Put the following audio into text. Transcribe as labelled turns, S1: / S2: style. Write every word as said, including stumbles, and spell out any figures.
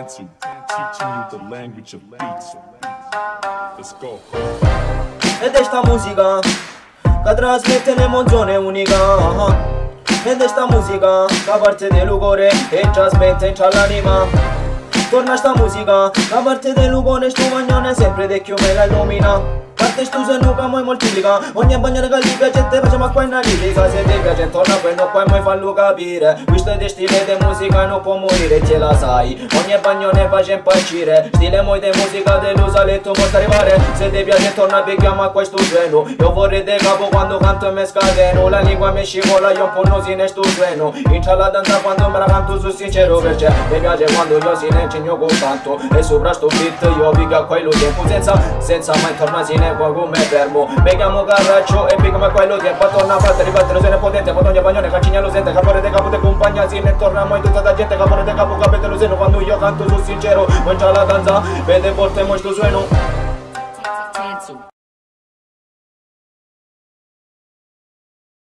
S1: Dance, teaching you the language of beats. Let's go.
S2: Ed esta música que transmite un'emozione unica. Ed esta musica che parte del cuore e trasmette in l'anima. Torna sta musica che parte del cuore e sto magnone sempre di più me la illumina. Parte stu se nuca moi moltiplica. Ogni bagnare che gli piace te facciamo qua in analitica. Se ti piace torna quello qua e moi fallo capire. Questo è di stile di musica non può morire, ce la sai. Ogni bagnone face impazzire. Stile moi di musica dell'usaletto posso arrivare. Se ti piace torna picchiamo a questo treno. Io vorrei de capo quando canto e me scateno. La lingua mi scivola io un po' non si ne sto treno. Inizia la danza quando me la canto su sincero perché mi piace quando io si ne cigno con canto. E sopra sto beat io pica quello tempo senza senza mai torna si ne come fermo. Mi chiamo Carraccio e pico ma quello tempo torna a battere, battere se ne potente. Quando ogni bagnone cancigna lo sente, capore de capo te compagna si ne torna mai tutta la gente. Capore de capo capete lo seno quando io canto sul sincero. Mangia la danza, vede forte mo sto sueno.